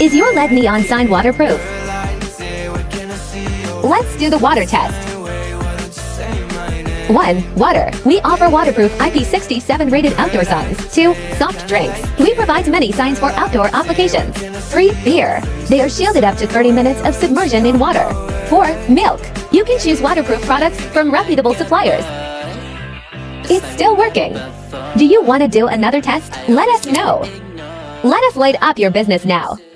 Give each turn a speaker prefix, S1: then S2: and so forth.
S1: Is your lead neon sign waterproof? Let's do the water test. 1. Water. We offer waterproof IP67 rated outdoor signs. 2. Soft drinks. We provide many signs for outdoor applications. 3. Beer. They are shielded up to 30 minutes of submersion in water. 4. Milk. You can choose waterproof products from reputable suppliers. It's still working. Do you want to do another test? Let us know. Let us light up your business now.